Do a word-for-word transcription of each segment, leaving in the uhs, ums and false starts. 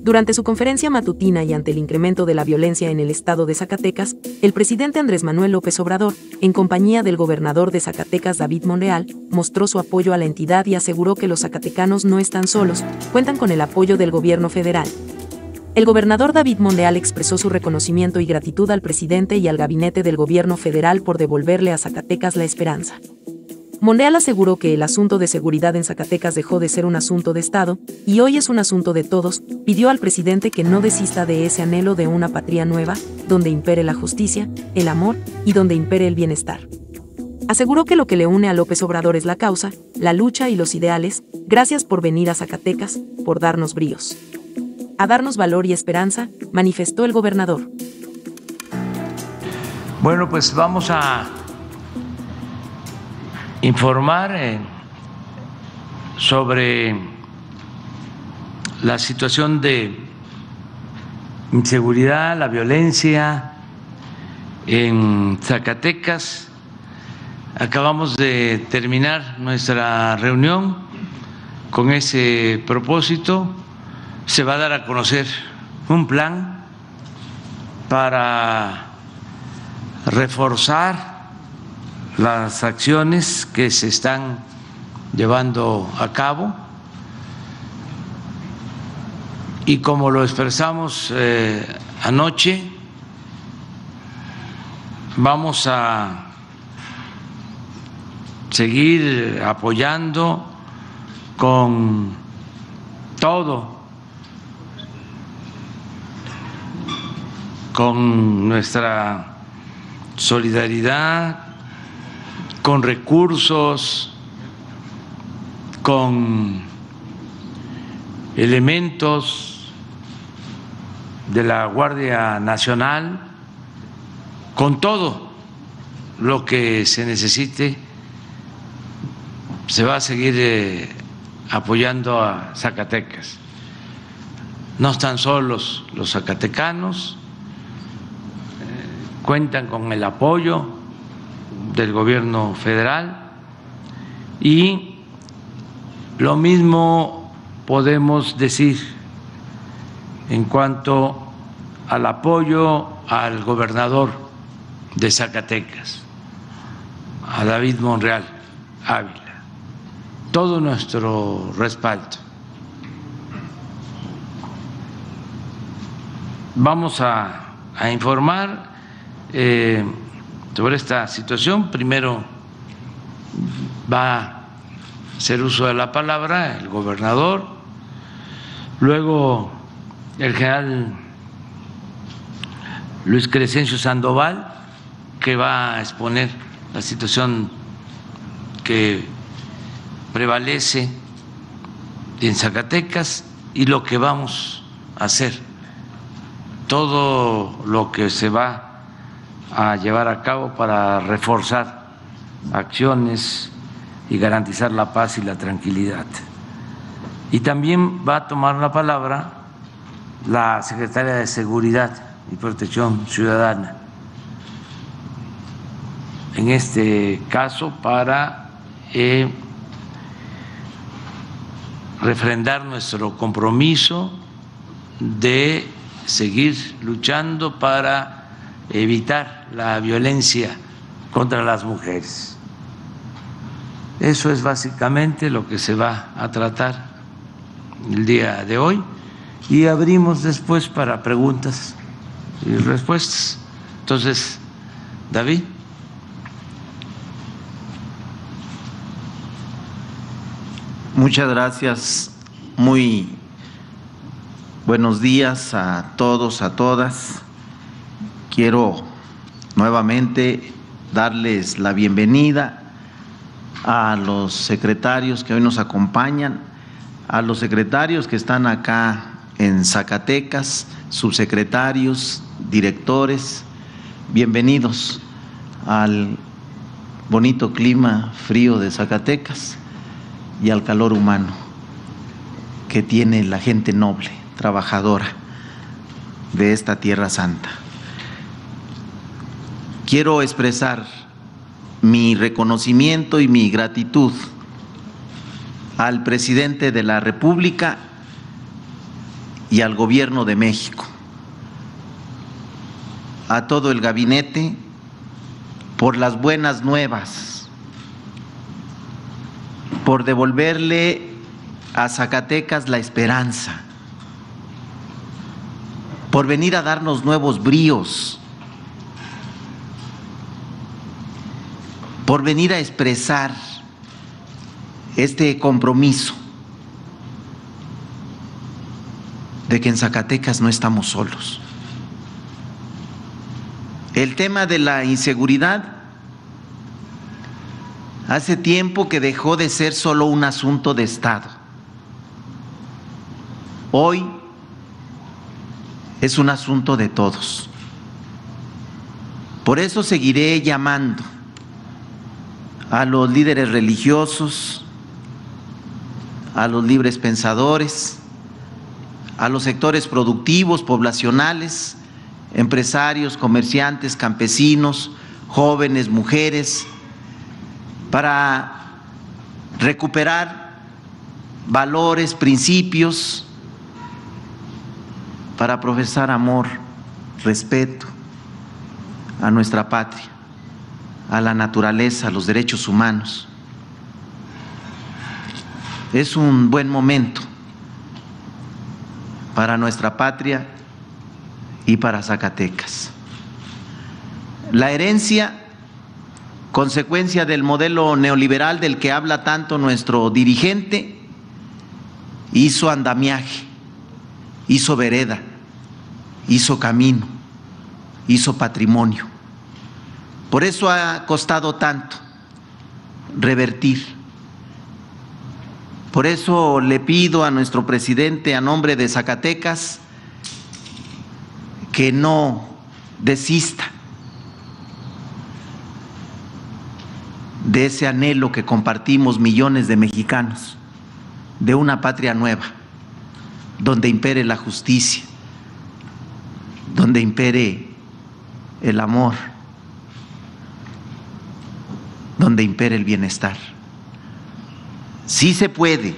Durante su conferencia matutina y ante el incremento de la violencia en el estado de Zacatecas, el presidente Andrés Manuel López Obrador, en compañía del gobernador de Zacatecas David Monreal, mostró su apoyo a la entidad y aseguró que los zacatecanos no están solos, cuentan con el apoyo del gobierno federal. El gobernador David Monreal expresó su reconocimiento y gratitud al presidente y al gabinete del gobierno federal por devolverle a Zacatecas la esperanza. Monreal aseguró que el asunto de seguridad en Zacatecas dejó de ser un asunto de Estado y hoy es un asunto de todos. Pidió al presidente que no desista de ese anhelo de una patria nueva, donde impere la justicia, el amor y donde impere el bienestar. Aseguró que lo que le une a López Obrador es la causa, la lucha y los ideales. Gracias por venir a Zacatecas, por darnos bríos. A darnos valor y esperanza, manifestó el gobernador. Bueno, pues vamos a informar eh, sobre la situación de inseguridad, la violencia en Zacatecas. Acabamos de terminar nuestra reunión con ese propósito. Se va a dar a conocer un plan para reforzar las acciones que se están llevando a cabo y como lo expresamos eh, anoche, vamos a seguir apoyando con todo, con nuestra solidaridad, con recursos, con elementos de la Guardia Nacional, con todo lo que se necesite. Se va a seguir eh, apoyando a Zacatecas. No están solos los zacatecanos, eh, cuentan con el apoyo del gobierno federal y lo mismo podemos decir en cuanto al apoyo al gobernador de Zacatecas, a David Monreal Ávila. Todo nuestro respaldo. Vamos a, a informar eh, sobre esta situación. Primero va a hacer uso de la palabra el gobernador, luego el general Luis Crescencio Sandoval, que va a exponer la situación que prevalece en Zacatecas y lo que vamos a hacer, todo lo que se va a llevar a cabo para reforzar acciones y garantizar la paz y la tranquilidad. Y también va a tomar la palabra la secretaria de Seguridad y Protección Ciudadana, en este caso para eh, refrendar nuestro compromiso de seguir luchando para evitar la violencia contra las mujeres. Eso es básicamente lo que se va a tratar el día de hoy y abrimos después para preguntas y respuestas. Entonces, David. Muchas gracias, muy buenos días a todos, a todas. Quiero nuevamente darles la bienvenida a los secretarios que hoy nos acompañan, a los secretarios que están acá en Zacatecas, subsecretarios, directores, bienvenidos al bonito clima frío de Zacatecas y al calor humano que tiene la gente noble, trabajadora de esta Tierra Santa. Quiero expresar mi reconocimiento y mi gratitud al presidente de la República y al Gobierno de México, a todo el gabinete, por las buenas nuevas, por devolverle a Zacatecas la esperanza, por venir a darnos nuevos bríos, por venir a expresar este compromiso de que en Zacatecas no estamos solos. El tema de la inseguridad hace tiempo que dejó de ser solo un asunto de Estado. Hoy es un asunto de todos. Por eso seguiré llamando a los líderes religiosos, a los libres pensadores, a los sectores productivos, poblacionales, empresarios, comerciantes, campesinos, jóvenes, mujeres, para recuperar valores, principios, para profesar amor, respeto a nuestra patria, a la naturaleza, a los derechos humanos. Es un buen momento para nuestra patria y para Zacatecas. La herencia, consecuencia del modelo neoliberal del que habla tanto nuestro dirigente, hizo andamiaje, hizo vereda, hizo camino, hizo patrimonio. Por eso ha costado tanto revertir. Por eso le pido a nuestro presidente, a nombre de Zacatecas, que no desista de ese anhelo que compartimos millones de mexicanos, de una patria nueva, donde impere la justicia, donde impere el amor, donde impere el bienestar. Sí se puede.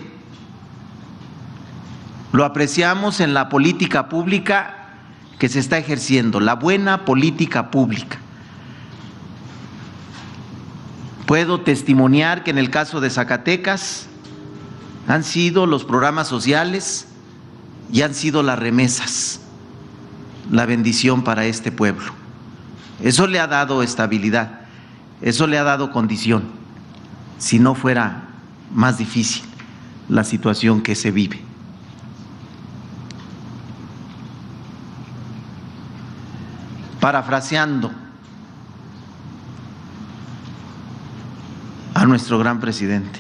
Lo apreciamos en la política pública que se está ejerciendo, la buena política pública. Puedo testimoniar que en el caso de Zacatecas han sido los programas sociales y han sido las remesas, la bendición para este pueblo. Eso le ha dado estabilidad, eso le ha dado condición, si no fuera más difícil la situación que se vive. Parafraseando a nuestro gran presidente,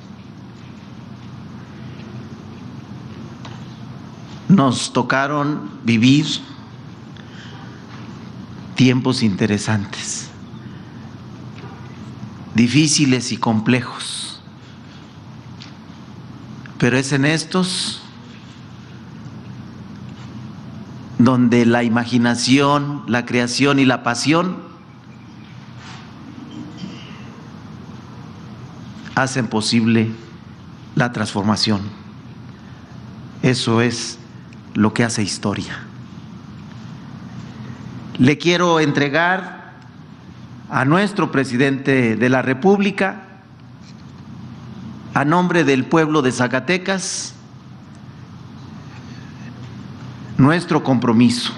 nos tocaron vivir tiempos interesantes, difíciles y complejos. Pero es en estos donde la imaginación, la creación y la pasión hacen posible la transformación. Eso es lo que hace historia. Le quiero entregar a nuestro presidente de la República, a nombre del pueblo de Zacatecas, nuestro compromiso,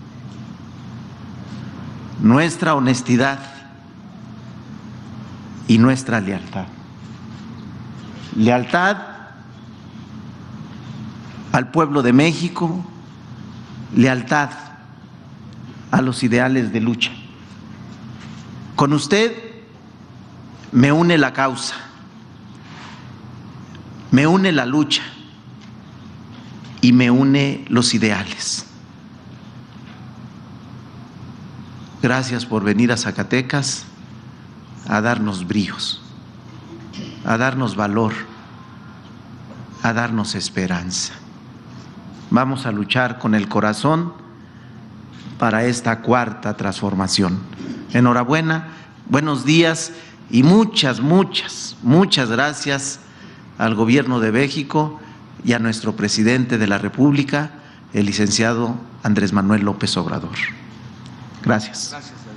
nuestra honestidad y nuestra lealtad. Lealtad al pueblo de México, lealtad a los ideales de lucha. Con usted me une la causa, me une la lucha y me une los ideales. Gracias por venir a Zacatecas a darnos bríos, a darnos valor, a darnos esperanza. Vamos a luchar con el corazón para esta cuarta transformación. Enhorabuena, buenos días y muchas, muchas, muchas gracias al Gobierno de México y a nuestro presidente de la República el licenciado Andrés Manuel López Obrador. Gracias. Gracias.